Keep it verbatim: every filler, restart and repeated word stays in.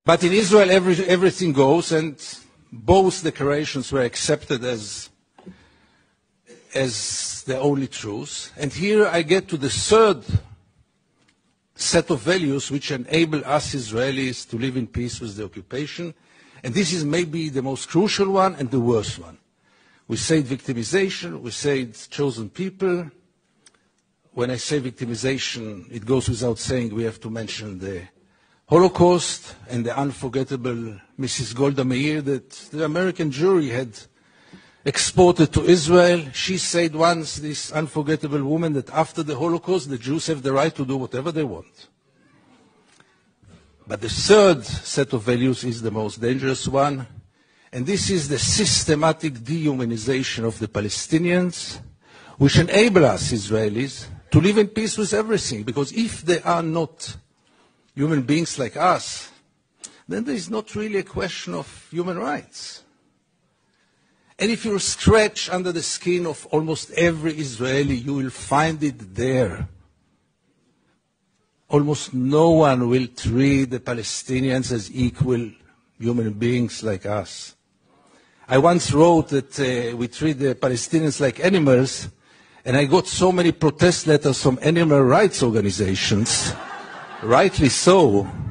But in Israel, every, everything goes, and both declarations were accepted as, as the only truth. And here I get to the third set of values which enable us Israelis to live in peace with the occupation. And this is maybe the most crucial one and the worst one. We say victimization, we say chosen people. When I say victimization, it goes without saying we have to mention the Holocaust and the unforgettable Missus Golda Meir that the American jury had exported to Israel. She said once, this unforgettable woman, that after the Holocaust, the Jews have the right to do whatever they want. But the third set of values is the most dangerous one, and this is the systematic dehumanization of the Palestinians, which enable us, Israelis, to live in peace with everything, because if they are not human beings like us, then there is not really a question of human rights. And if you scratch under the skin of almost every Israeli, you will find it there. Almost no one will treat the Palestinians as equal human beings like us. I once wrote that uh, we treat the Palestinians like animals, and I got so many protest letters from animal rights organizations, rightly so,